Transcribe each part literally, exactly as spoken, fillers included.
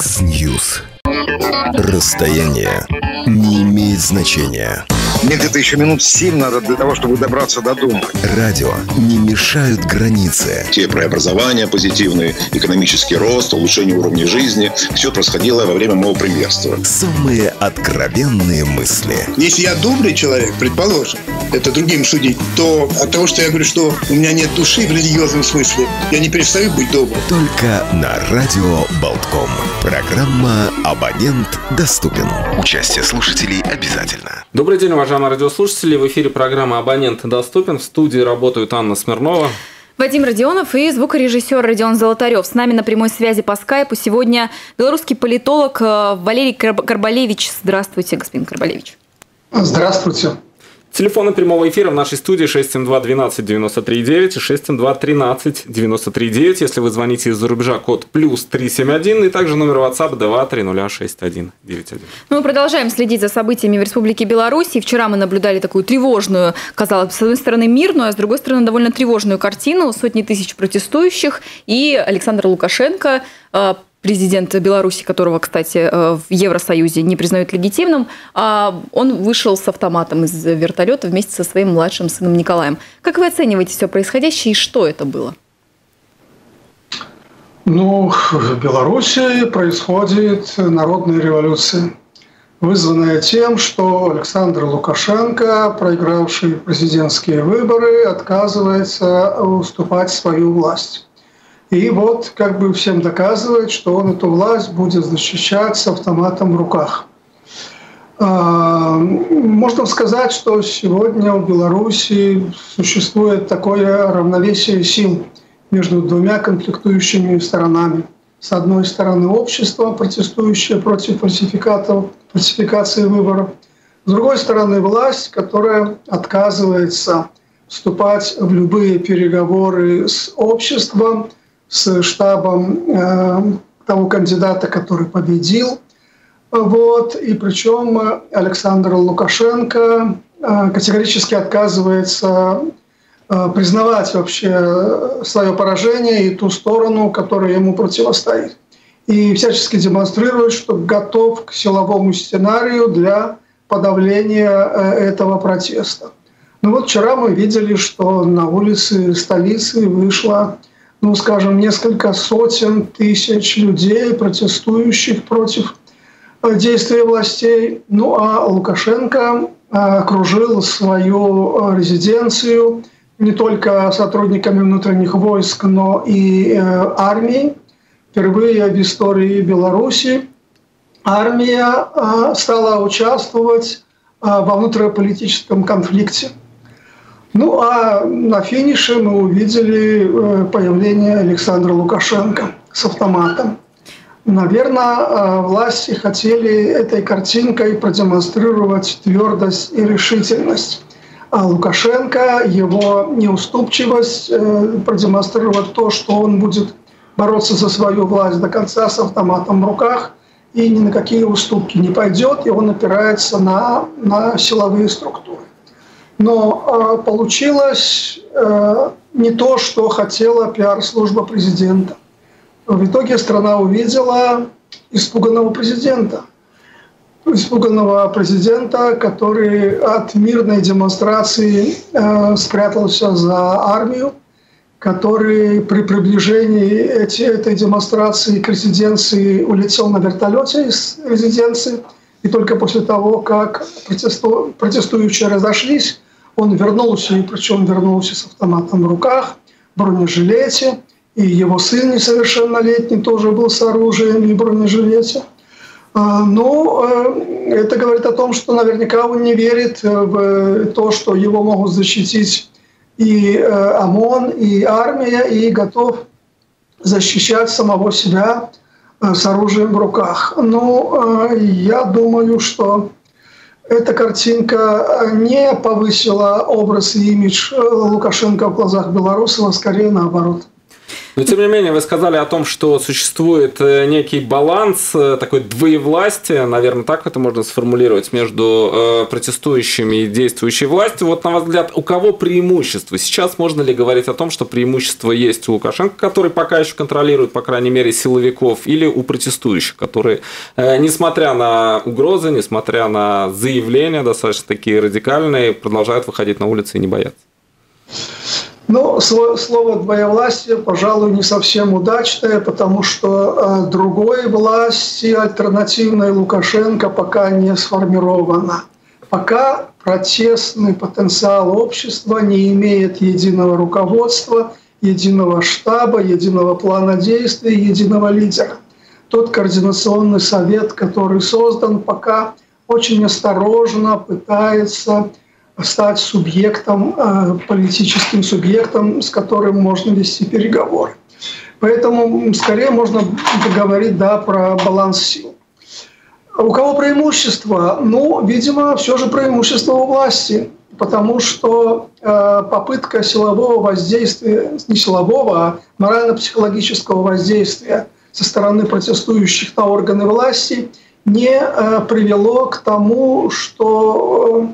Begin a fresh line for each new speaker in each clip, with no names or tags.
X-News. Расстояние не имеет значения.
Мне где-то еще минут семь надо для того, чтобы добраться до дома.
Радио не мешают границы.
Те преобразования позитивные, экономический рост, улучшение уровня жизни, все происходило во время моего премьерства.
Самые откровенные мысли.
Если я добрый человек, предположим, это другим судить, то от того, что я говорю, что у меня нет души в религиозном смысле, я не перестаю быть добрым.
Только на радио Болтком. Программа «Абонент доступен». Участие слушателей обязательно.
Добрый день, уважаемые радиослушатели. В эфире программа «Абонент доступен». В студии работают Анна Смирнова,
Вадим Родионов и звукорежиссер Родион Золотарев. С нами на прямой связи по скайпу сегодня белорусский политолог Валерий Карбалевич. Здравствуйте, господин Карбалевич.
Здравствуйте.
Телефоны прямого эфира в нашей студии шесть семь два двенадцать девяносто три девять и шесть семь два тринадцать девяносто три девять. Если вы звоните из-за рубежа, код плюс три семь один, и также номер WhatsApp два три ноль шесть один девять один.
Мы продолжаем следить за событиями в Республике Беларусь. И вчера мы наблюдали такую тревожную, казалось бы, с одной стороны мирную, а с другой стороны довольно тревожную картину. Сотни тысяч протестующих и Александр Лукашенко, президент Беларуси, которого, кстати, в Евросоюзе не признают легитимным, он вышел с автоматом из вертолета вместе со своим младшим сыном Николаем. Как вы оцениваете все происходящее и что это было?
Ну, в Беларуси происходит народная революция, вызванная тем, что Александр Лукашенко, проигравший президентские выборы, отказывается уступать свою власть. И вот как бы всем доказывает, что он эту власть будет защищать с автоматом в руках. Можно сказать, что сегодня в Беларуси существует такое равновесие сил между двумя конфликтующими сторонами. С одной стороны общество, протестующее против фальсификатов, фальсификации выборов. С другой стороны власть, которая отказывается вступать в любые переговоры с обществом, с штабом э, того кандидата, который победил. Вот. И причем Александр Лукашенко э, категорически отказывается э, признавать вообще свое поражение и ту сторону, которая ему противостоит. И всячески демонстрирует, что готов к силовому сценарию для подавления э, этого протеста. Ну вот вчера мы видели, что на улице столицы вышло, ну, скажем, несколько сотен тысяч людей, протестующих против действий властей. Ну, а Лукашенко окружил свою резиденцию не только сотрудниками внутренних войск, но и армией. Впервые в истории Беларуси армия стала участвовать во внутриполитическом конфликте. Ну, а на финише мы увидели появление Александра Лукашенко с автоматом. Наверное, власти хотели этой картинкой продемонстрировать твердость и решительность. А Лукашенко, его неуступчивость, продемонстрировать то, что он будет бороться за свою власть до конца с автоматом в руках и ни на какие уступки не пойдет, и он опирается на, на силовые структуры. Но э, получилось э, не то, что хотела пиар-служба президента. В итоге страна увидела испуганного президента. Испуганного президента, который от мирной демонстрации э, спрятался за армию, который при приближении эти, этой демонстрации к резиденции улетел на вертолете из резиденции. И только после того, как протесту... протестующие разошлись, он вернулся, и причем вернулся с автоматом в руках, в бронежилете. И его сын несовершеннолетний тоже был с оружием и в бронежилете. Но это говорит о том, что наверняка он не верит в то, что его могут защитить и ОМОН, и армия, и готов защищать самого себя с оружием в руках. Но я думаю, что эта картинка не повысила образ и имидж Лукашенко в глазах белорусов, а скорее наоборот.
Но, тем не менее, вы сказали о том, что существует некий баланс, такой двоевластие, наверное, так это можно сформулировать, между протестующими и действующей властью. Вот, на ваш взгляд, у кого преимущество? Сейчас можно ли говорить о том, что преимущество есть у Лукашенко, который пока еще контролирует, по крайней мере, силовиков, или у протестующих, которые, несмотря на угрозы, несмотря на заявления достаточно такие радикальные, продолжают выходить на улицы и не боятся?
Ну, слово «двоевластие», пожалуй, не совсем удачное, потому что другой власти, альтернативной Лукашенко, пока не сформирована. Пока протестный потенциал общества не имеет единого руководства, единого штаба, единого плана действий, единого лидера. Тот координационный совет, который создан, пока очень осторожно пытается стать субъектом, политическим субъектом, с которым можно вести переговоры. Поэтому скорее можно говорить, да, про баланс сил. У кого преимущество? Ну, видимо, все же преимущество у власти, потому что попытка силового воздействия, не силового, а морально-психологического воздействия со стороны протестующих на органы власти не привело к тому, что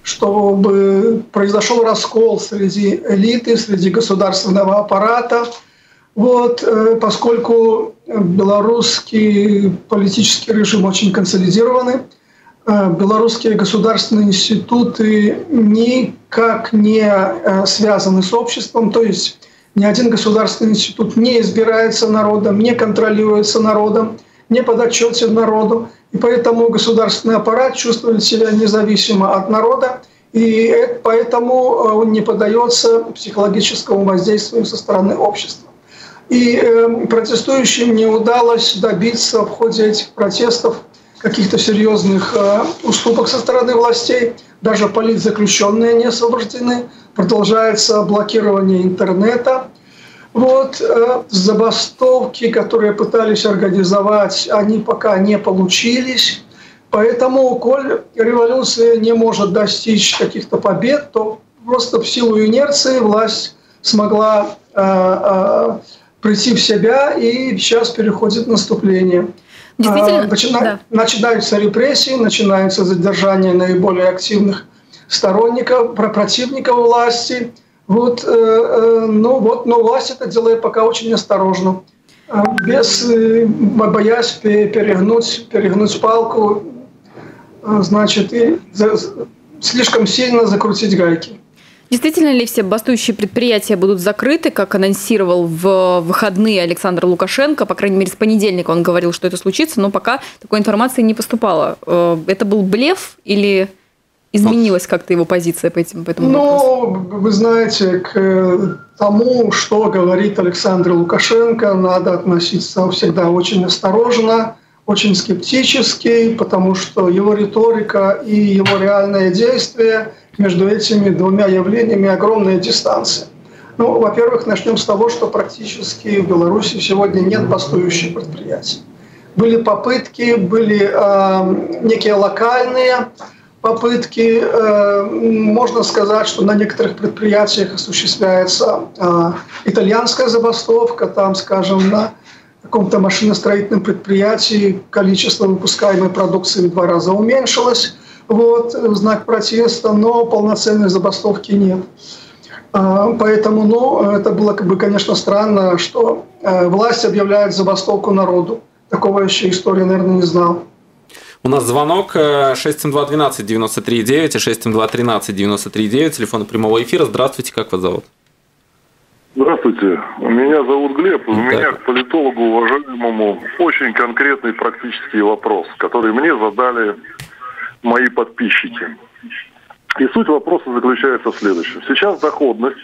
чтобы произошел раскол среди элиты, среди государственного аппарата. Вот, поскольку белорусский политический режим очень консолидированный, белорусские государственные институты никак не связаны с обществом, то есть ни один государственный институт не избирается народом, не контролируется народом, не подотчетен народу. И поэтому государственный аппарат чувствует себя независимо от народа, и поэтому он не поддается психологическому воздействию со стороны общества. И протестующим не удалось добиться в ходе этих протестов каких-то серьезных уступок со стороны властей. Даже политзаключенные не освобождены. Продолжается блокирование интернета. Вот, забастовки, которые пытались организовать, они пока не получились. Поэтому, коль революция не может достичь каких-то побед, то просто в силу инерции власть смогла э, э, прийти в себя и сейчас переходит наступление. Действительно, Начина... да. Начинаются репрессии, начинается задержание наиболее активных сторонников, противников власти. Вот, э, э, ну вот, но власть это делает пока очень осторожно, без, э, боясь перегнуть, перегнуть палку, э, значит, и за, слишком сильно закрутить гайки.
Действительно ли все бастующие предприятия будут закрыты, как анонсировал в выходные Александр Лукашенко? По крайней мере, с понедельника он говорил, что это случится, но пока такой информации не поступало. Это был блеф или изменилась как-то его позиция по, этим, по этому вопросу?
Ну, вы знаете, к тому, что говорит Александр Лукашенко, надо относиться всегда очень осторожно, очень скептически, потому что его риторика и его реальные действия, между этими двумя явлениями огромная дистанция. Ну, во-первых, начнем с того, что практически в Беларуси сегодня нет бастующих предприятий. Были попытки, были э, некие локальные попытки. Э, можно сказать, что на некоторых предприятиях осуществляется э, итальянская забастовка, там, скажем, на каком-то машиностроительном предприятии количество выпускаемой продукции в два раза уменьшилось. Вот, в знак протеста, но полноценной забастовки нет. Поэтому, ну, это было, как бы, конечно, странно, что власть объявляет забастовку народу. Такого еще история, наверное, не знал.
У нас звонок шесть семь два двенадцать девяносто три девять и шесть семь два тринадцать девяносто три девять, телефон прямого эфира. Здравствуйте, как вас зовут?
Здравствуйте, меня зовут Глеб. У
так.
меня к политологу уважаемому очень конкретный практический вопрос, который мне задали мои подписчики. И суть вопроса заключается в следующем. Сейчас доходность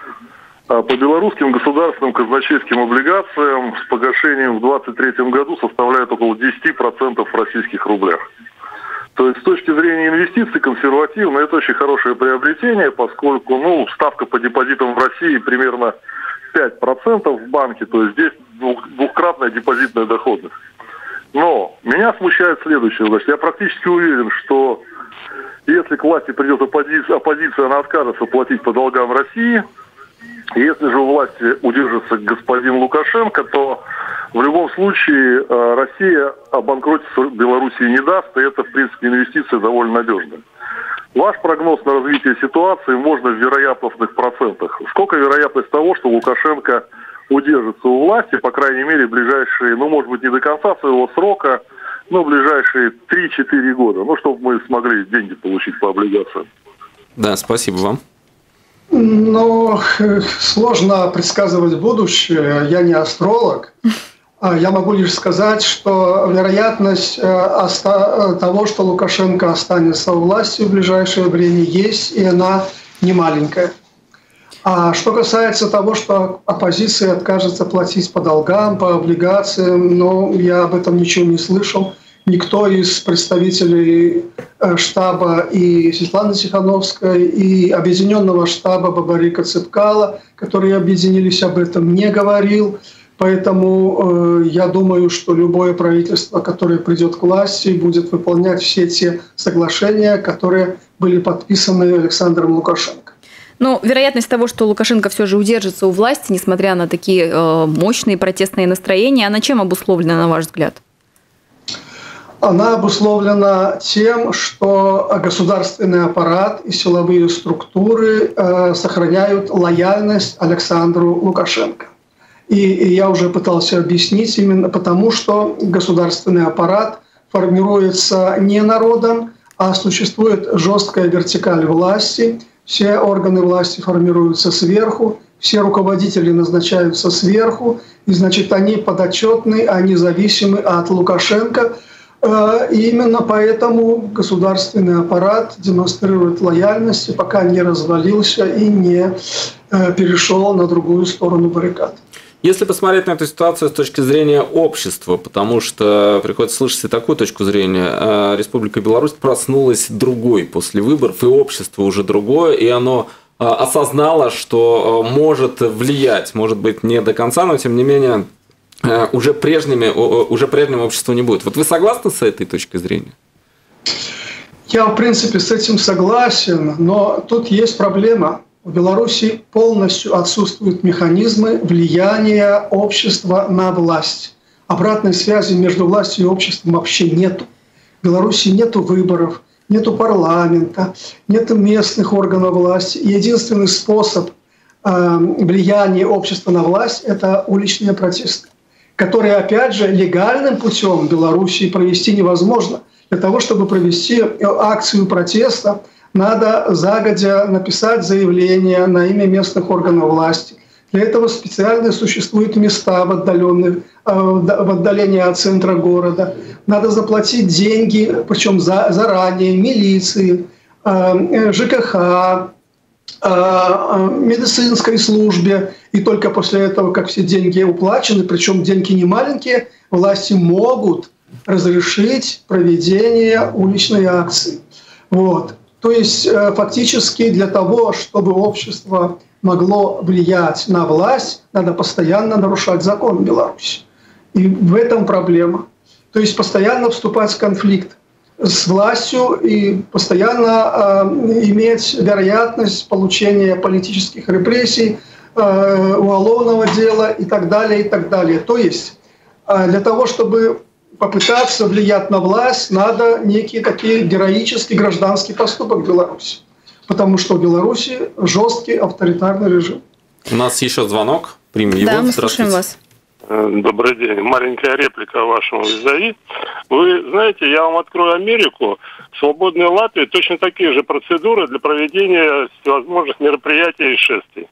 по белорусским государственным казначейским облигациям с погашением в двадцать третьем году составляет около десять процентов в российских рублях. То есть с точки зрения инвестиций консервативно это очень хорошее приобретение, поскольку ну, ставка по депозитам в России примерно пять процентов в банке, то есть здесь двухкратная депозитная доходность. Но меня смущает следующее. Значит, я практически уверен, что если к власти придет оппозиция, оппозиция, она откажется платить по долгам России, Если же у власти удержится господин Лукашенко, то в любом случае Россия обанкротиться в Белоруссии не даст, и это, в принципе, инвестиция довольно надежная. Ваш прогноз на развитие ситуации можно в вероятностных процентах. Сколько вероятность того, что Лукашенко удержится у власти, по крайней мере, в ближайшие, ну, может быть, не до конца своего срока, но в ближайшие три-четыре года, ну, чтобы мы смогли деньги получить по облигациям?
Да, спасибо вам.
Ну, сложно предсказывать будущее. Я не астролог. Я могу лишь сказать, что вероятность того, что Лукашенко останется у власти в ближайшее время, есть, и она не маленькая. А что касается того, что оппозиция откажется платить по долгам, по облигациям, ну, я об этом ничего не слышал. Никто из представителей штаба и Светланы Тихановской, и объединенного штаба Бабарика Цепкала, которые объединились, об этом не говорил. Поэтому э, я думаю, что любое правительство, которое придет к власти, будет выполнять все те соглашения, которые были подписаны Александром Лукашенко.
Но вероятность того, что Лукашенко все же удержится у власти, несмотря на такие э, мощные протестные настроения, она чем обусловлена, на ваш взгляд?
Она обусловлена тем, что государственный аппарат и силовые структуры э, сохраняют лояльность Александру Лукашенко. И, и я уже пытался объяснить, именно потому, что государственный аппарат формируется не народом, а существует жесткая вертикаль власти. Все органы власти формируются сверху, все руководители назначаются сверху, и, значит, они подотчетны, они зависимы от Лукашенко. И именно поэтому государственный аппарат демонстрирует лояльность, пока не развалился и не перешел на другую сторону баррикад.
Если посмотреть на эту ситуацию с точки зрения общества, потому что приходится слышать и такую точку зрения, Республика Беларусь проснулась другой после выборов, и общество уже другое, и оно осознало, что может влиять, может быть, не до конца, но тем не менее уже, прежними, уже прежним общество не будет. Вот вы согласны с этой точкой зрения?
Я, в принципе, с этим согласен, но тут есть проблема. В Беларуси полностью отсутствуют механизмы влияния общества на власть. Обратной связи между властью и обществом вообще нету. В Беларуси нету выборов, нету парламента, нету местных органов власти. И единственный способ э, влияния общества на власть – это уличные протесты, которые, опять же, легальным путем в Беларуси провести невозможно. Для того, чтобы провести акцию протеста, надо загодя написать заявление на имя местных органов власти. Для этого специально существуют места в, отдаленных, в отдалении от центра города. Надо заплатить деньги, причем за, заранее, милиции, ЖКХ, медицинской службе. И только после этого, как все деньги уплачены, причем деньги не маленькие, власти могут разрешить проведение уличной акции. Вот. То есть фактически для того, чтобы общество могло влиять на власть, надо постоянно нарушать закон в Беларуси. И в этом проблема. То есть постоянно вступать в конфликт с властью и постоянно э, иметь вероятность получения политических репрессий, э, уголовного дела и так далее, и так далее. То есть э, для того, чтобы попытаться влиять на власть, надо некий такой героический гражданский поступок в Беларуси. Потому что в Беларуси жесткий авторитарный режим.
У нас еще звонок. Примем его.
Да, мы слушаем вас.
Добрый день. Маленькая реплика вашему визави. Вы знаете, я вам открою Америку. В свободной Латвии точно такие же процедуры для проведения всевозможных мероприятий и шествий.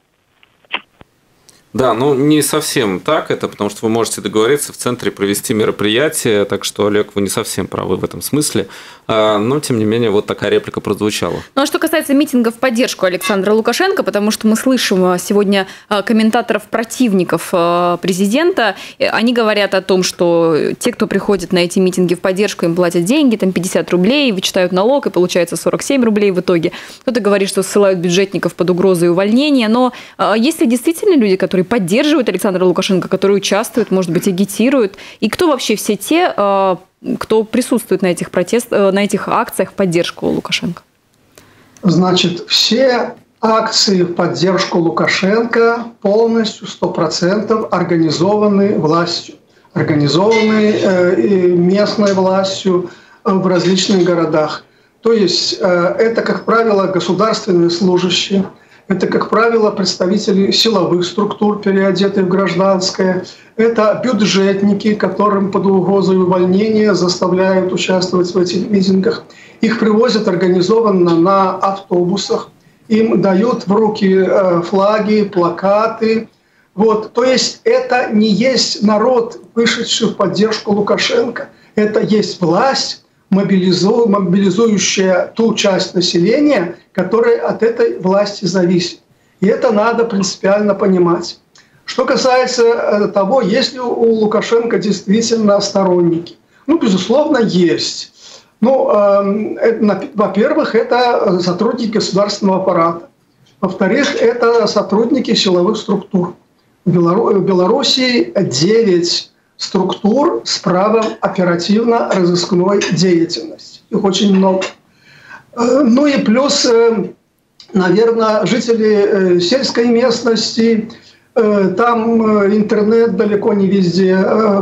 Да, ну не совсем так это, потому что вы можете договориться в центре провести мероприятие, так что, Олег, вы не совсем правы в этом смысле, но, тем не менее, вот такая реплика прозвучала.
Ну, а что касается митингов в поддержку Александра Лукашенко, потому что мы слышим сегодня комментаторов-противников президента, они говорят о том, что те, кто приходит на эти митинги в поддержку, им платят деньги, там пятьдесят рублей, вычитают налог, и получается сорок семь рублей в итоге. Кто-то говорит, что ссылают бюджетников под угрозой увольнения, но есть ли действительно люди, которые поддерживают Александра Лукашенко, которые участвуют, может быть, агитируют? И кто вообще все те, кто присутствует на этих протестах, на этих акциях в поддержку Лукашенко?
Значит, все акции в поддержку Лукашенко полностью, сто процентов организованы властью, организованы местной властью в различных городах. То есть это, как правило, государственные служащие, это, как правило, представители силовых структур, переодетые в гражданское, это бюджетники, которым под угрозой увольнения заставляют участвовать в этих митингах. Их привозят организованно на автобусах, им дают в руки флаги, плакаты. Вот. То есть это не есть народ, вышедший в поддержку Лукашенко, это есть власть, мобилизу, мобилизующая ту часть населения, которая от этой власти зависит. И это надо принципиально понимать. Что касается того, есть ли у Лукашенко действительно сторонники. Ну, безусловно, есть. Ну, э, во-первых, это сотрудники государственного аппарата. Во-вторых, это сотрудники силовых структур. В Беларуси девять структур с правом оперативно-розыскной деятельности. Их очень много. Ну и плюс, наверное, жители сельской местности, там интернет далеко не везде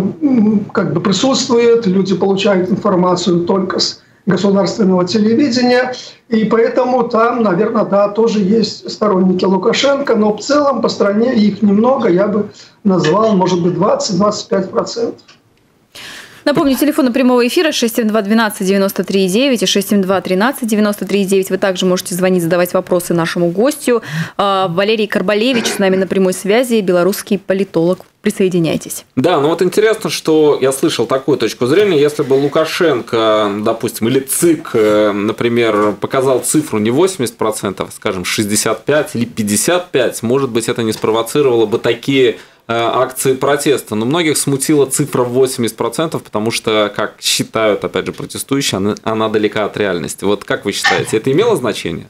как бы присутствует, люди получают информацию только с государственного телевидения, и поэтому там, наверное, да, тоже есть сторонники Лукашенко, но в целом по стране их немного, я бы назвал, может быть, двадцать-двадцать пять процентов.
Напомню, телефоны прямого эфира шесть семь два двенадцать девяносто три девять и шесть семь два тринадцать девяносто три девять. Вы также можете звонить, задавать вопросы нашему гостю. Валерий Карбалевич с нами на прямой связи, белорусский политолог. Присоединяйтесь. Да, ну вот интересно, что я слышал такую точку зрения. Если бы Лукашенко, допустим, или ЦИК, например, показал цифру не восемьдесят процентов, скажем, шестьдесят пять процентов или пятьдесят пять процентов, может быть, это не спровоцировало бы такие акции протеста. Но многих смутила цифра восемьдесят процентов, потому что, как считают, опять же, протестующие, она, она далека от реальности. Вот как вы считаете, это имело значение?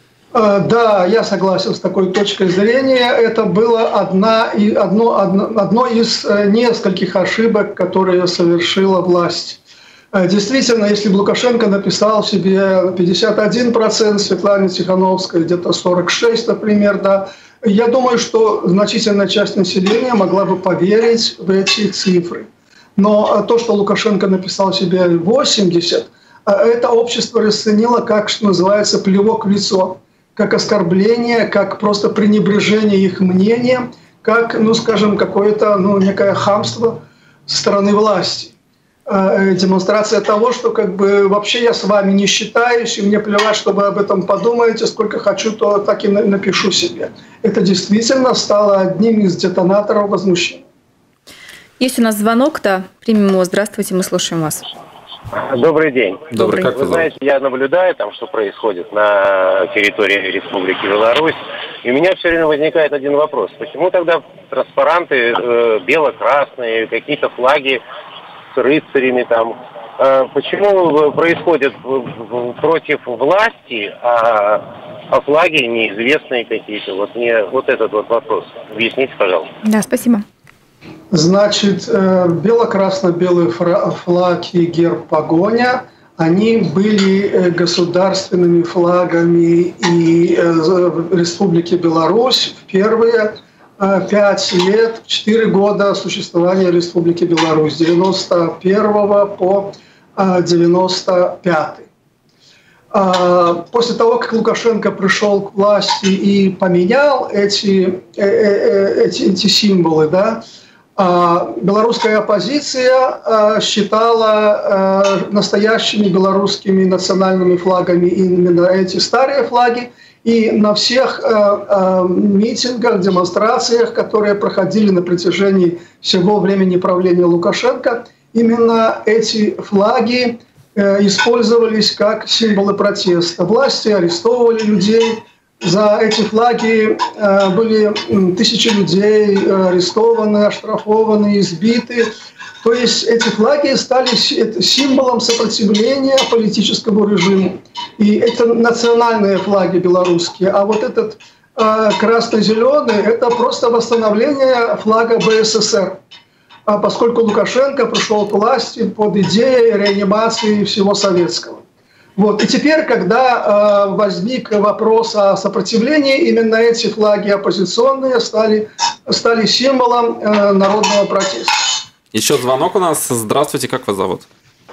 Да, я согласен с такой точкой зрения. Это было одна, одно, одно, одно из нескольких ошибок, которые совершила власть. Действительно, если бы Лукашенко написал себе пятьдесят один процент, Светлане Тихановской где-то сорок шесть процентов, например, да, я думаю, что значительная часть населения могла бы поверить в эти цифры. Но то, что Лукашенко написал себе восемьдесят процентов, это общество расценило как, что называется, плевок в лицо, как оскорбление, как просто пренебрежение их мнением, как, ну, скажем, какое-то, ну, некое хамство со стороны власти. Демонстрация того, что как бы вообще я с вами не считаюсь, и мне плевать, что вы об этом подумаете, сколько хочу, то так и напишу себе. Это действительно стало одним из детонаторов возмущения. Есть у нас звонок-то. Примем его. Здравствуйте, мы слушаем вас.
Добрый день.
Добрый.
Как вы знаете, я наблюдаю там, что происходит на территории Республики Беларусь, и у меня все время возникает один вопрос. Почему тогда транспаранты э, бело-красные, какие-то флаги с рыцарями там, э, почему происходит против власти, а, а флаги неизвестные какие-то? Вот мне вот этот вот вопрос. Объясните, пожалуйста.
Да, спасибо.
Значит, бело-красно-белый флаг и герб «Погоня», они были государственными флагами и Республики Беларусь в первые пять лет, четыре года существования Республики Беларусь, с девяносто первого по девяносто пятый. После того, как Лукашенко пришел к власти и поменял эти, эти, эти символы, да, белорусская оппозиция считала настоящими белорусскими национальными флагами именно эти старые флаги. И на всех митингах, демонстрациях, которые проходили на протяжении всего времени правления Лукашенко, именно эти флаги использовались как символы протеста. Власти арестовывали людей. За эти флаги были тысячи людей арестованы, оштрафованы, избиты. То есть эти флаги стали символом сопротивления политическому режиму. И это национальные флаги белорусские. А вот этот красно-зеленый – это просто восстановление флага БССР. Поскольку Лукашенко пришел к власти под идеей реанимации всего советского. Вот. И теперь, когда э, возник вопрос о сопротивлении, именно эти флаги оппозиционные стали, стали символом э, народного протеста.
Еще звонок у нас. Здравствуйте, как вас зовут?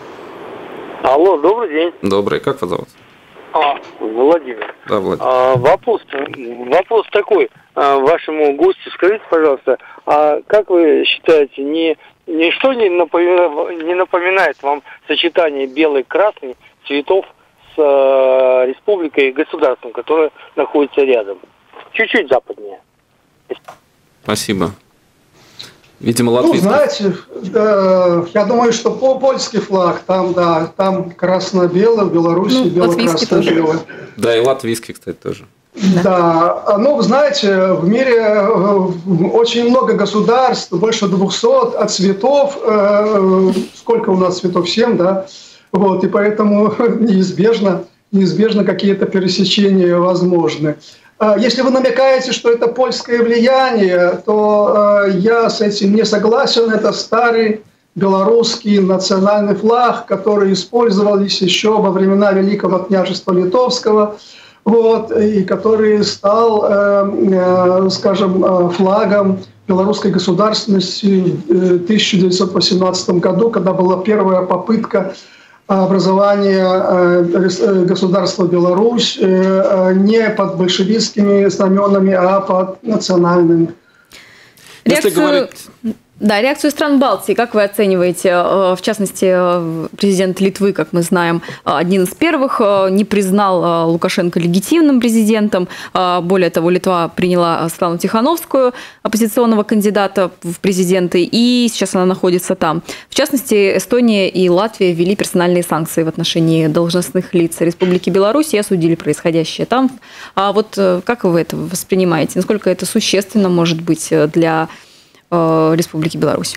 Алло, добрый день.
Добрый, как вас зовут?
А, Владимир.
Да, Владимир.
А, вопрос, вопрос такой а, вашему гостю. Скажите, пожалуйста, а как вы считаете, не, ничто не напоминает, не напоминает вам сочетание белый-красный цветов с э, республикой и государством, которое находится рядом? Чуть-чуть западнее.
Спасибо. Видимо,
латвийский. Ну, знаете, э, я думаю, что по польский флаг, там, да, там красно-белый, в Беларуси ну, бело-красно-белый.
Да, и латвийский, кстати, тоже.
Да, ну, знаете, в мире очень много государств, больше двухсот, от цветов, э, сколько у нас цветов, семь, да, вот, и поэтому неизбежно, неизбежно какие-то пересечения возможны. Если вы намекаете, что это польское влияние, то э, я с этим не согласен. Это старый белорусский национальный флаг, который использовался еще во времена Великого княжества Литовского, вот, и который стал, э, э, скажем, флагом белорусской государственности в тысяча девятьсот восемнадцатом году, когда была первая попытка образования государства Беларусь не под большевистскими знаменами, а под национальными.
Реакцию... Если говорить... Да, реакцию стран Балтии, как вы оцениваете? В частности, президент Литвы, как мы знаем, один из первых не признал Лукашенко легитимным президентом. Более того, Литва приняла Светлану Тихановскую, оппозиционного кандидата в президенты, и сейчас она находится там. В частности, Эстония и Латвия ввели персональные санкции в отношении должностных лиц Республики Беларусь и осудили происходящее там. А вот как вы это воспринимаете? Насколько это существенно может быть для Республики Беларусь?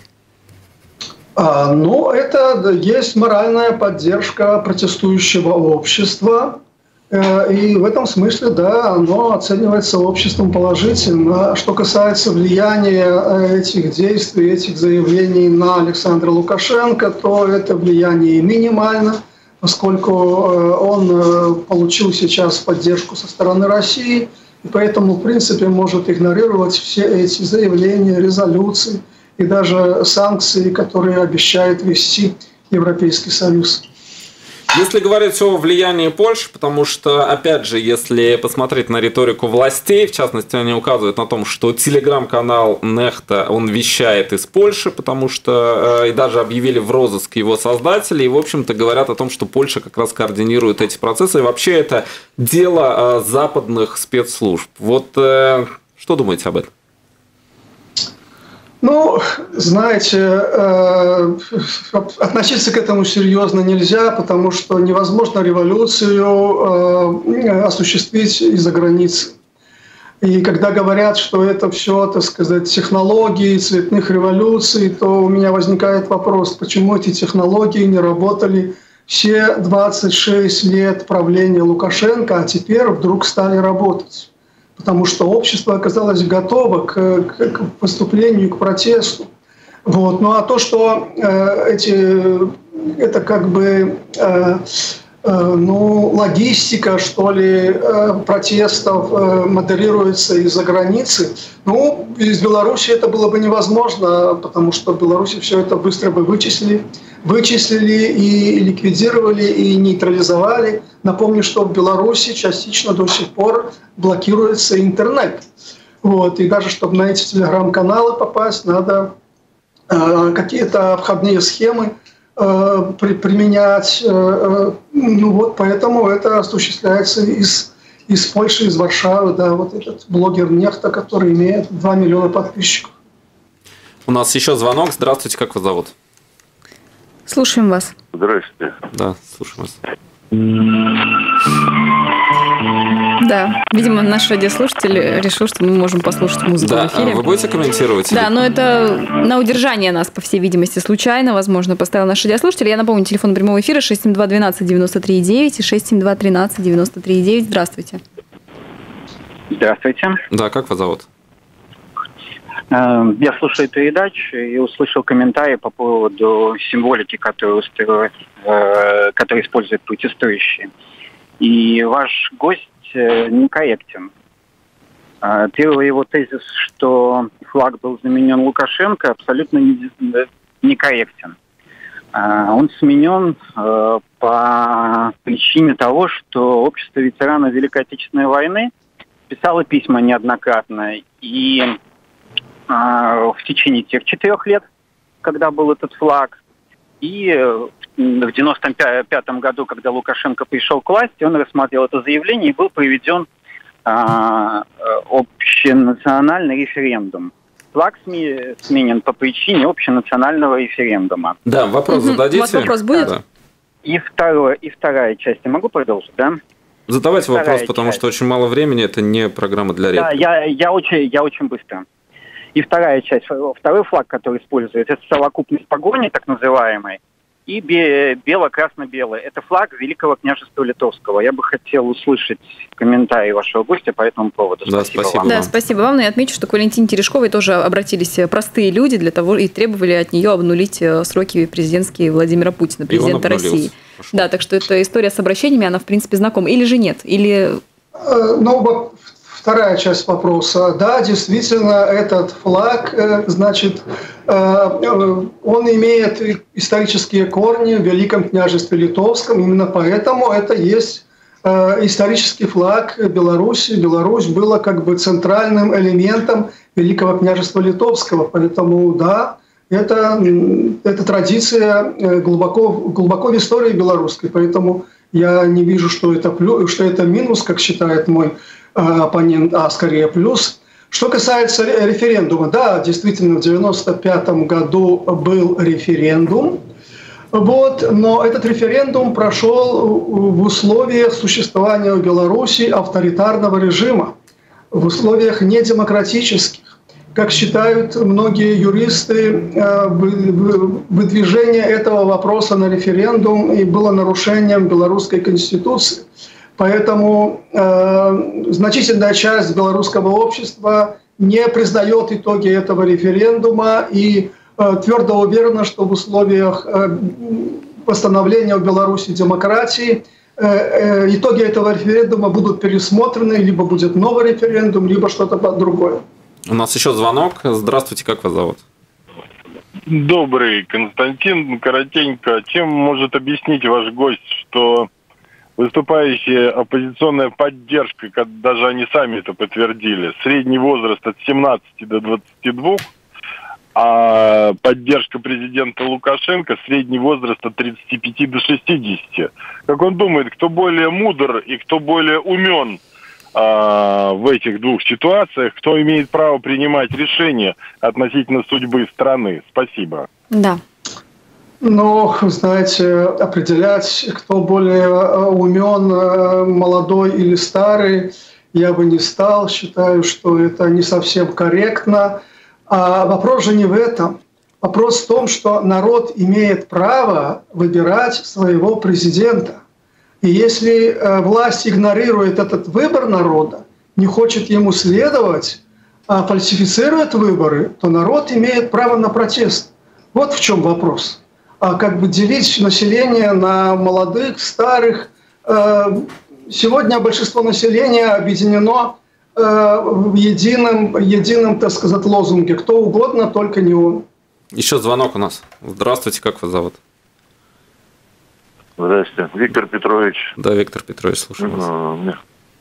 А, ну, это есть моральная поддержка протестующего общества. И в этом смысле, да, оно оценивается обществом положительно. Что касается влияния этих действий, этих заявлений на Александра Лукашенко, то это влияние минимально, поскольку он получил сейчас поддержку со стороны России, и поэтому, в принципе, может игнорировать все эти заявления, резолюции и даже санкции, которые обещает ввести Европейский Союз.
Если говорить о влиянии Польши, потому что, опять же, если посмотреть на риторику властей, в частности, они указывают на том, что телеграм-канал Нехта, он вещает из Польши, потому что э, и даже объявили в розыск его создателей, и, в общем-то, говорят о том, что Польша как раз координирует эти процессы, и вообще это дело э, западных спецслужб. Вот э, что думаете об этом?
Ну, знаете, э, относиться к этому серьезно нельзя, потому что невозможно революцию э, осуществить из-за границы. И когда говорят, что это все, так сказать, технологии цветных революций, то у меня возникает вопрос, почему эти технологии не работали все двадцать шесть лет правления Лукашенко, а теперь вдруг стали работать. Потому что общество оказалось готово к, к, к поступлению, к протесту. Вот. Ну а то, что э, эти, это как бы э, э, ну, логистика, что ли, э, протестов э, модерируется из-за границы, ну, из Беларуси это было бы невозможно, потому что в Беларуси все это быстро бы вычислили, вычислили и ликвидировали, и нейтрализовали. Напомню, что в Беларуси частично до сих пор блокируется интернет. Вот. И даже чтобы на эти телеграм-каналы попасть, надо э, какие-то обходные схемы э, при, применять. Э, ну вот, поэтому это осуществляется из, из Польши, из Варшавы. Да, вот этот блогер Нехта, который имеет два миллиона подписчиков.
У нас еще звонок. Здравствуйте, как вас зовут?
Слушаем вас.
Здравствуйте.
Да, слушаем вас.
Да, видимо, наш радиослушатель решил, что мы можем послушать музыку
да,
в эфире.
Вы будете комментировать?
Да,
или...
но это на удержание нас, по всей видимости, случайно, возможно, поставил наш радиослушатель. Я напомню, телефон прямого эфира шесть семь два двенадцать девяносто три девять и шесть семь два тринадцать девяносто три девять. Здравствуйте.
Здравствуйте.
Да, как вас зовут?
Я слушаю передачу и услышал комментарии по поводу символики, которую, устроили, которую используют протестующие. И ваш гость некорректен. Первый его тезис, что флаг был заменен Лукашенко, абсолютно некорректен. Он сменен по причине того, что общество ветеранов Великой Отечественной войны писало письма неоднократно. И в течение тех четырех лет, когда был этот флаг, и в девяносто пятом году, когда Лукашенко пришел к власти, он рассмотрел это заявление и был проведен а, общенациональный референдум. Флаг сменен по причине общенационального референдума.
Да, вопрос зададите.
У вас вопрос будет?
Да.
И, второе, и вторая часть. Я могу продолжить, да?
Задавайте
Вторая
вопрос, потому
часть.
что очень мало времени, это не программа для реплик.
Да, я, я, очень, я очень быстро. И вторая часть, второй флаг, который используется, это совокупность погони, так называемой, и бело-красно-белый. Это флаг Великого княжества Литовского. Я бы хотел услышать комментарии вашего гостя по этому поводу.
Да,
спасибо,
спасибо
вам.
Да, спасибо вам. Но я отмечу, что к Валентине Терешковой тоже обратились простые люди для того и требовали от нее обнулить сроки президентские Владимира Путина, президента России. Пошел. Да, так что эта история с обращениями, она в принципе знакома. Или же нет? Или...
Ну, вторая часть вопроса. Да, действительно, этот флаг, значит, он имеет исторические корни в Великом княжестве Литовском. Именно поэтому это есть исторический флаг Беларуси. Беларусь была как бы центральным элементом Великого княжества Литовского. Поэтому, да, это, это традиция глубоко, глубоко в истории белорусской. Поэтому я не вижу, что это, плюс, что это минус, как считает мой оппонент, а скорее плюс. Что касается референдума, да, действительно, в девяносто пятом году был референдум, вот, но этот референдум прошел в условиях существования в Беларуси авторитарного режима, в условиях недемократических. Как считают многие юристы, выдвижение этого вопроса на референдум и было нарушением белорусской конституции. Поэтому э, значительная часть белорусского общества не признает итоги этого референдума и э, твердо уверена, что в условиях э, восстановления в Беларуси демократии э, э, итоги этого референдума будут пересмотрены, либо будет новый референдум, либо что-то другое.
У нас еще звонок. Здравствуйте, как вас зовут?
Добрый, Константин. Коротенько. Чем может объяснить ваш гость, что выступающая оппозиционная поддержка, даже они сами это подтвердили, средний возраст от семнадцати до двадцати двух, а поддержка президента Лукашенко средний возраст от тридцати пяти до шестидесяти. Как он думает, кто более мудр и кто более умен а, в этих двух ситуациях, кто имеет право принимать решения относительно судьбы страны? Спасибо.
Да.
Ну, знаете, определять, кто более умен, молодой или старый, я бы не стал. Считаю, что это не совсем корректно. А вопрос же не в этом. Вопрос в том, что народ имеет право выбирать своего президента. И если власть игнорирует этот выбор народа, не хочет ему следовать, а фальсифицирует выборы, то народ имеет право на протест. Вот в чем вопрос. А как бы делить население на молодых, старых. Сегодня большинство населения объединено в едином, едином, так сказать, лозунге. Кто угодно, только не он.
Еще звонок у нас. Здравствуйте, как вас зовут?
Здравствуйте, Виктор Петрович.
Да, Виктор Петрович, слушаю вас.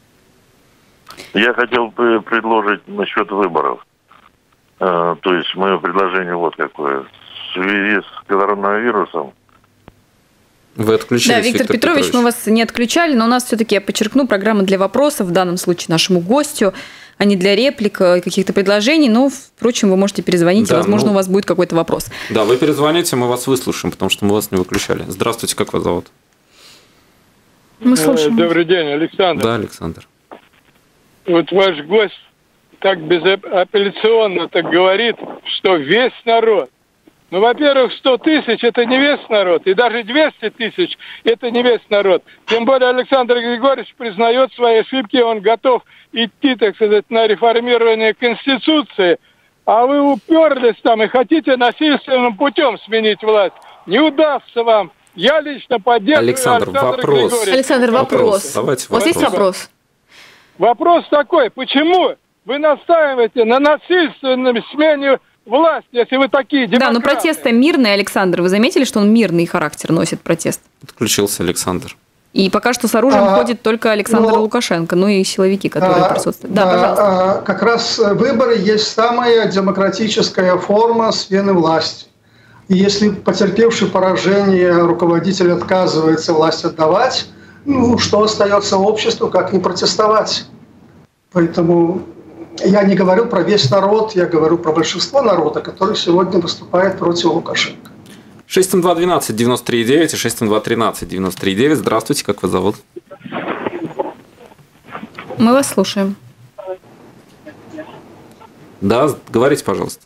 Я хотел бы предложить насчет выборов. То есть мое предложение вот какое. В связи с коронавирусом.
Вы отключились,
Да, Виктор, Виктор Петрович, Петрович, мы вас не отключали, но у нас все-таки, я подчеркну, программа для вопросов, в данном случае нашему гостю, а не для реплик и каких-то предложений. Но, впрочем, вы можете перезвонить, да, и, возможно, ну, у вас будет какой-то вопрос.
Да, вы перезвоните, мы вас выслушаем, потому что мы вас не выключали. Здравствуйте, как вас зовут?
Мы слушаем.
Добрый день, Александр.
Да, Александр.
Вот ваш гость так безапелляционно так говорит, что весь народ. Ну, во-первых, сто тысяч – это не весь народ, и даже двести тысяч – это не весь народ. Тем более Александр Григорьевич признает свои ошибки, он готов идти, так сказать, на реформирование Конституции, А вы уперлись там и хотите насильственным путем сменить власть. Не удастся вам. Я лично поддерживаю
Александр,
Александра
вопрос.
Григорьевича.
Александр, вопрос.
Давайте
У вас есть
вопрос.
вопрос?
Вопрос такой, почему вы настаиваете на насильственной смене власти, если вы такие демократы?
Да, но протест мирный, Александр. Вы заметили, что он мирный характер носит, протест?
Подключился Александр.
И пока что с оружием
А,
ходит только Александр
ну,
Лукашенко, ну и силовики, которые
а,
присутствуют. Да,
да,
пожалуйста.
а, как раз выборы есть самая демократическая форма смены власти. И если потерпевший поражение руководитель отказывается власть отдавать, ну, что остается обществу, как не протестовать? Поэтому я не говорю про весь народ, я говорю про большинство народа, который сегодня выступает против Лукашенко.
шесть семь два двенадцать девяносто три девять и шесть семь два тринадцать девяносто три девять. Здравствуйте, как вас зовут?
Мы вас слушаем.
Да, говорите, пожалуйста.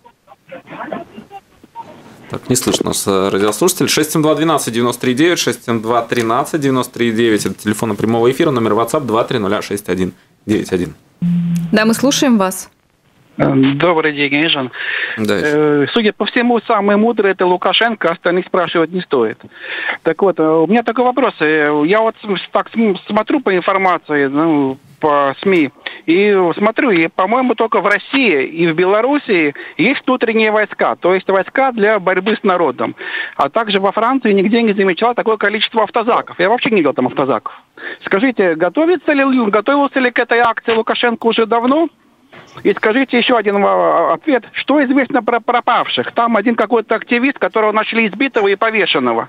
Так, не слышно нас радиослушатель. шесть семь два двенадцать девяносто три девять, шесть семь два тринадцать девяносто три девять. Это телефон прямого эфира, номер WhatsApp два три ноль шесть один девять один.
Да, мы слушаем вас.
Добрый день, Ежан.
Да.
Судя по всему, самый мудрый это Лукашенко, остальных спрашивать не стоит. Так вот, у меня такой вопрос. Я вот так смотрю по информации, ну, по СМИ, и смотрю, и, по-моему, только в России и в Белоруссии есть внутренние войска, то есть войска для борьбы с народом. А также во Франции нигде не замечал такое количество автозаков. Я вообще не видел там автозаков. Скажите, готовится ли, готовился ли к этой акции Лукашенко уже давно? И скажите еще один ответ. Что известно про пропавших? Там один какой-то активист, которого нашли избитого и повешенного.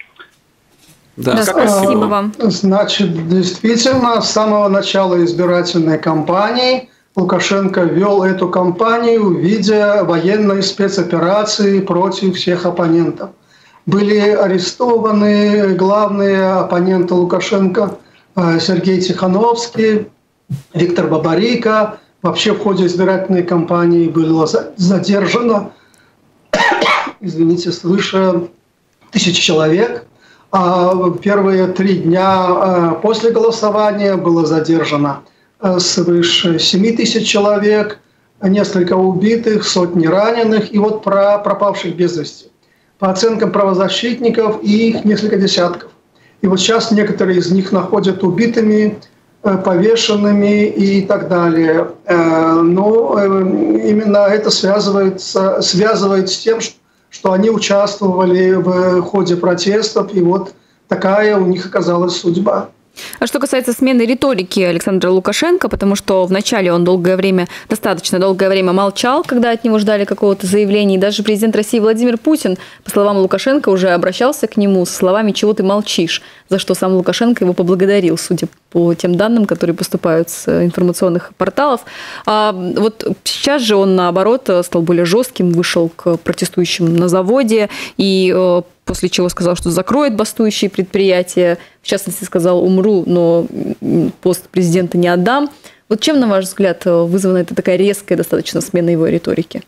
Да, да, спасибо вам.
Значит, действительно, с самого начала избирательной кампании Лукашенко вел эту кампанию в виде военной спецоперации против всех оппонентов. Были арестованы главные оппоненты Лукашенко Сергей Тихановский, Виктор Бабарико. Вообще в ходе избирательной кампании было задержано, извините, свыше тысячи человек. А первые три дня после голосования было задержано свыше семи тысяч человек, несколько убитых, сотни раненых и вот про пропавших без вести. По оценкам правозащитников, их несколько десятков. И вот сейчас некоторые из них находят убитыми, повешенными и так далее. Но именно это связывается, связывает с тем, что они участвовали в ходе протестов, и вот такая у них оказалась судьба.
А что касается смены риторики Александра Лукашенко, потому что вначале он долгое время, достаточно долгое время молчал, когда от него ждали какого-то заявления, и даже президент России Владимир Путин, по словам Лукашенко, уже обращался к нему со словами «чего ты молчишь?», за что сам Лукашенко его поблагодарил, судя по тем данным, которые поступают с информационных порталов. А вот сейчас же он, наоборот, стал более жестким, вышел к протестующим на заводе и после чего сказал, что закроет бастующие предприятия. В частности, сказал, умру, но пост президента не отдам. Вот чем, на ваш взгляд, вызвана эта такая резкая достаточно смена его риторики?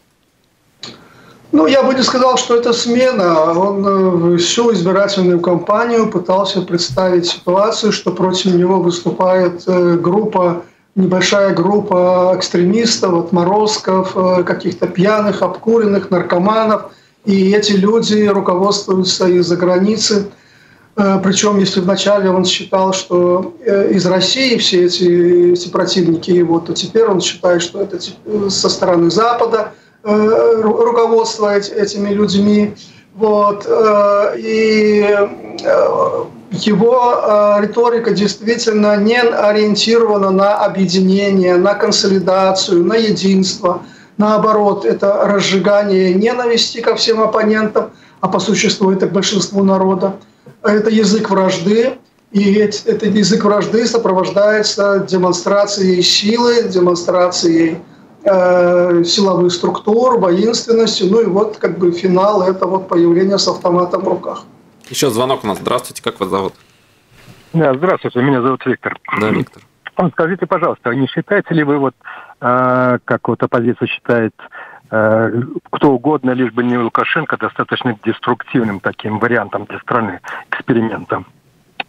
Ну, я бы не сказал, что это смена. Он всю избирательную кампанию пытался представить ситуацию, что против него выступает группа, небольшая группа экстремистов, отморозков, каких-то пьяных, обкуренных, наркоманов. И эти люди руководствуются из-за границы. Причем, если вначале он считал, что из России все эти, эти противники его, то теперь он считает, что это со стороны Запада руководство этими людьми. Вот. И его риторика действительно не ориентирована на объединение, на консолидацию, на единство. Наоборот, это разжигание ненависти ко всем оппонентам, а по существу это к большинству народа. Это язык вражды, и этот язык вражды сопровождается демонстрацией силы, демонстрацией э, силовых структур, воинственностью. Ну и вот как бы финал – это вот появление с автоматом в руках.
Еще звонок у нас. Здравствуйте, как вас зовут?
Да, здравствуйте, меня зовут Виктор.
Да, Виктор.
Скажите, пожалуйста, не считаете ли вы, вот, э, как вот оппозиция считает, э, кто угодно, лишь бы не Лукашенко, достаточно деструктивным таким вариантом для страны, экспериментом?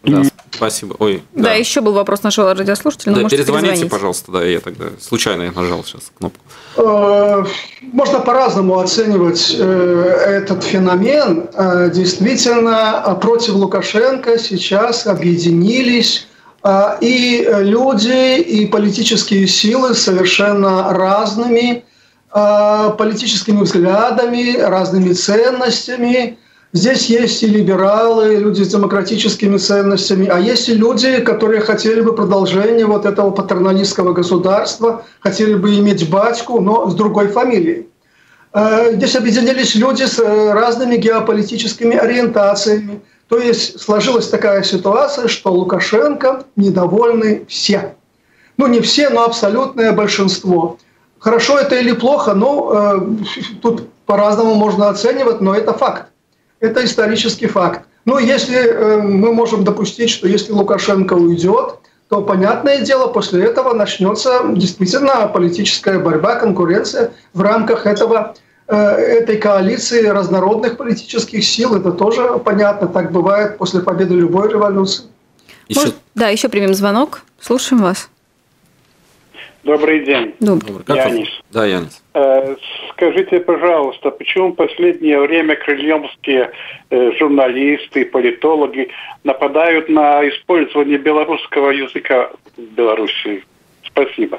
Да, спасибо. Ой,
да. да, еще был вопрос нашего радиослушателя.
Да, перезвоните, пожалуйста, да, я тогда случайно нажал сейчас кнопку.
Можно по-разному оценивать этот феномен. Действительно, против Лукашенко сейчас объединились и люди, и политические силы с совершенно разными политическими взглядами, разными ценностями. Здесь есть и либералы, люди с демократическими ценностями, а есть и люди, которые хотели бы продолжения вот этого патерналистского государства, хотели бы иметь батьку, но с другой фамилией. Здесь объединились люди с разными геополитическими ориентациями. То есть сложилась такая ситуация, что Лукашенко недовольны все. Ну, не все, но абсолютное большинство. Хорошо это или плохо, ну, тут по-разному можно оценивать, но это факт. Это исторический факт. Ну, если э, мы можем допустить, что если Лукашенко уйдет, то, понятное дело, после этого начнется действительно политическая борьба, конкуренция в рамках этого, э, этой коалиции разнородных политических сил. Это тоже понятно, так бывает после победы любой революции.
Еще... Может, да, еще примем звонок. Слушаем вас.
Добрый день.
Добрый.
Янис.
Да, Янис.
Э, скажите, пожалуйста, почему в последнее время крыльевские э, журналисты, политологи нападают на использование белорусского языка в Беларуси? Спасибо.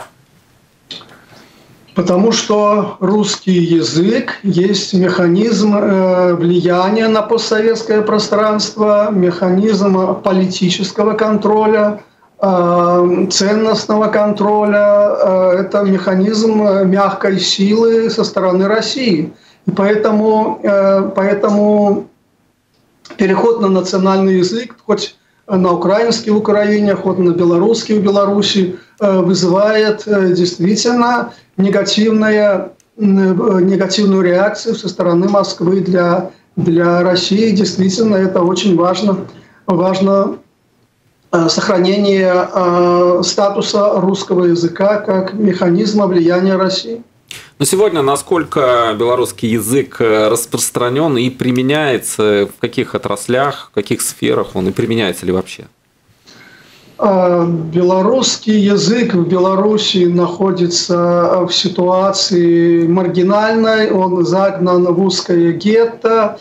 Потому что русский язык есть механизм э, влияния на постсоветское пространство, механизм политического контроля, ценностного контроля, это механизм мягкой силы со стороны России. И поэтому, поэтому переход на национальный язык, хоть на украинский в Украине, хоть на белорусский в Беларуси, вызывает действительно негативное, негативную реакцию со стороны Москвы для, для России. Действительно, это очень важно, важно сохранение э, статуса русского языка как механизма влияния России.
Но сегодня насколько белорусский язык распространен и применяется, в каких отраслях, в каких сферах он и применяется ли вообще?
Э, белорусский язык в Беларуси находится в ситуации маргинальной, он загнан в узкое гетто.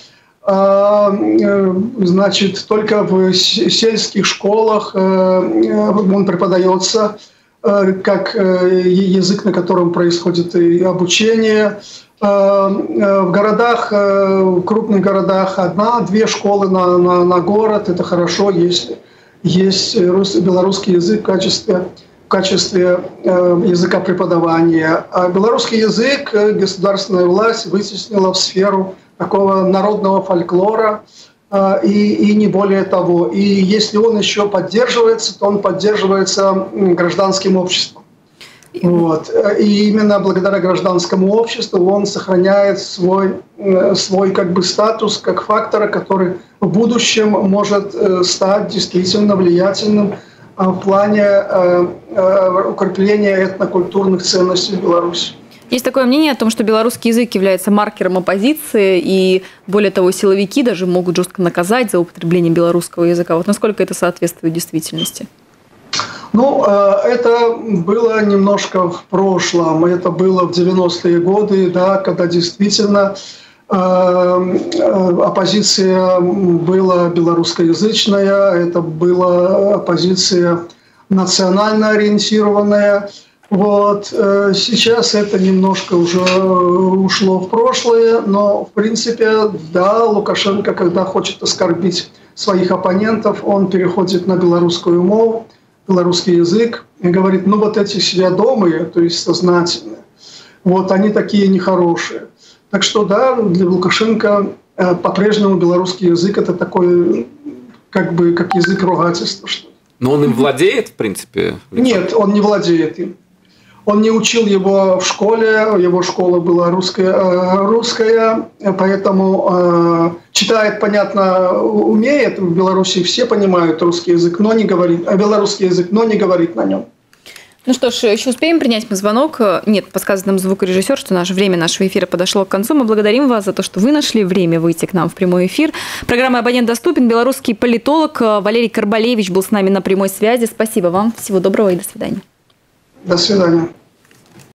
Значит, только в сельских школах он преподается как язык, на котором происходит и обучение. В городах, в крупных городах одна-две школы на, на, на город. Это хорошо, если есть белорусский язык в качестве, в качестве языка преподавания. А белорусский язык государственная власть вытеснила в сферу такого народного фольклора и, и не более того. И если он еще поддерживается, то он поддерживается гражданским обществом. Вот. И именно благодаря гражданскому обществу он сохраняет свой, свой как бы статус как фактора, который в будущем может стать действительно влиятельным в плане укрепления этнокультурных ценностей в Беларуси.
Есть такое мнение о том, что белорусский язык является маркером оппозиции, и более того, силовики даже могут жестко наказать за употребление белорусского языка. Вот насколько это соответствует действительности?
Ну, это было немножко в прошлом. Это было в девяностые годы, да, когда действительно оппозиция была белорусскоязычная, это была оппозиция национально ориентированная. Вот. Сейчас это немножко уже ушло в прошлое, но в принципе, да, Лукашенко, когда хочет оскорбить своих оппонентов, он переходит на белорусскую мову, белорусский язык и говорит, ну вот эти сведомые, то есть сознательные, вот они такие нехорошие. Так что да, для Лукашенко по-прежнему белорусский язык это такой, как бы, как язык ругательства, что ли.
Но он им владеет, в принципе?
Нет, он не владеет им. Он не учил его в школе, его школа была русская, русская поэтому э, читает, понятно, умеет. В Беларуси все понимают русский язык, но не говорит, а белорусский язык, но не говорит на нем.
Ну что ж, еще успеем принять мы звонок. Нет, подсказывает нам звукорежиссер, что наше время нашего эфира подошло к концу. Мы благодарим вас за то, что вы нашли время выйти к нам в прямой эфир. Программа «Абонент доступен». Белорусский политолог Валерий Карбалевич был с нами на прямой связи. Спасибо вам. Всего доброго и до свидания.
До свидания.